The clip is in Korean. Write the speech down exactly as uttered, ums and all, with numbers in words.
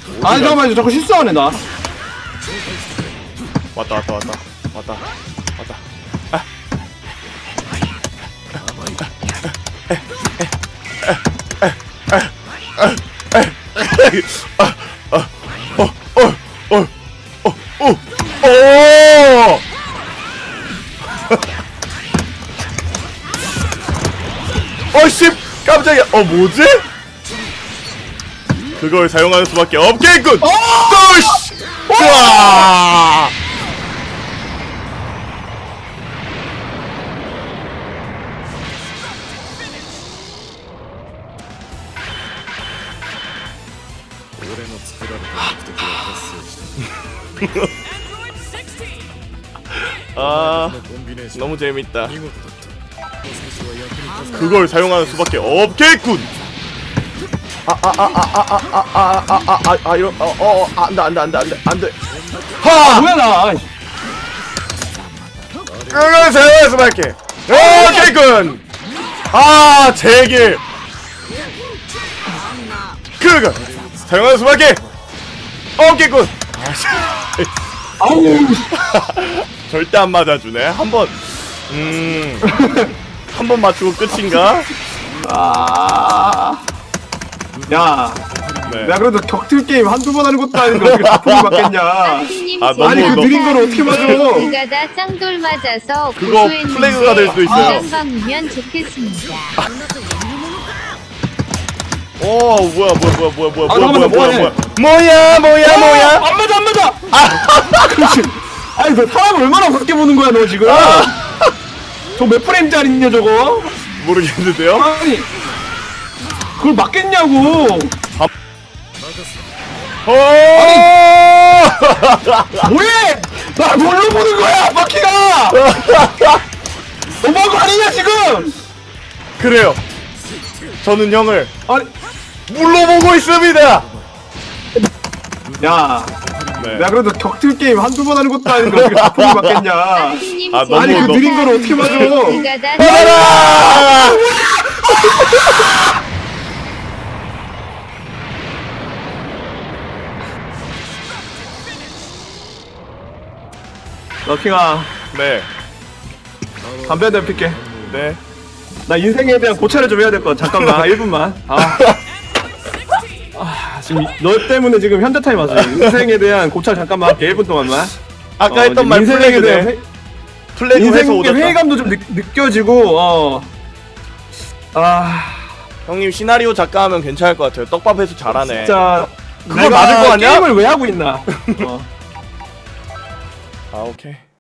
아니 잠깐만 자꾸 실수하네 나. 왔다 왔다 왔다 왔다 왔다. 아. 어씨 깜짝이야. 어 뭐지? 그걸 사용하는 수밖에 없겠군. 또씨. 와. 아 너무 재밌다. 그걸 사용하는 수밖에 없겠군. 아아아아아아아아아아아 이런 어어 안돼 안돼 안돼 안돼 안돼. 하 뭐야 나. 그걸 사용하는 수밖에 없겠군. 아 제길. 그걸 사용하는 수밖에 없겠군. 아우 절대 안 맞아주네. 한번 음 한 번 맞추고 끝인가? 아. 야, 네. 나 그래도 격투 게임 한두 번 하는 것도 아닌데 어떻게 바풍이 맞겠냐? 아, 너무 아니 그 너- 느린 걸 어떻게 맞아? 그가 다 쌍돌 맞아서 그거 고소했는데 플래그가 될 수도 있어요. 건강이면 좋겠습니다. 오 뭐야 뭐야 뭐야 뭐야 뭐야 아, 뭐야 뭐야 잠깐만, 뭐야 뭐하냐? 뭐야 뭐야 어, 뭐야. 안 맞아 안 맞아. 아, 그렇지. 아니 너 사람 얼마나 무섭게 보는 거야 너 지금? 저 몇 프레임짜리냐 저거? 모르겠는데요? 아니 그걸 맞겠냐고? 어. 뭐해? 나 뭘로 보는 거야 바퀴가? 너무한 거 아니냐 지금? 그래요. 저는 형을 아니 물로 보고 있습니다. 야. 네. 내가 그래도 격투 게임 한두 번 하는 것도 아닌데 어떻게 바풍이 맞겠냐? 님 아, 너무 아니 그 너- 느린 걸 어떻게 맞아? 그가 다 받아라! 럭킹아 네. 담배 한 대 필게. 네. 나 인생에 대한 고찰을 좀 해야 될 것 같아. 잠깐만 일 분만. 아. 아 지금 너 때문에 지금 현자 타임 왔어. 인생에 대한 고찰 잠깐만 할게. 일 분 동안만. 아까 어, 했던 말 인생에 대한 플래그네. 회, 플래그 해서 인생의 오졌다. 회의감도 좀 느, 느껴지고 어. 아 형님 시나리오 작가 하면 괜찮을 것 같아요. 떡밥 해서 잘하네. 진짜 그걸 내가 맞을 거 아니야? 게임을 왜 하고 있나? 어. 아 오케이.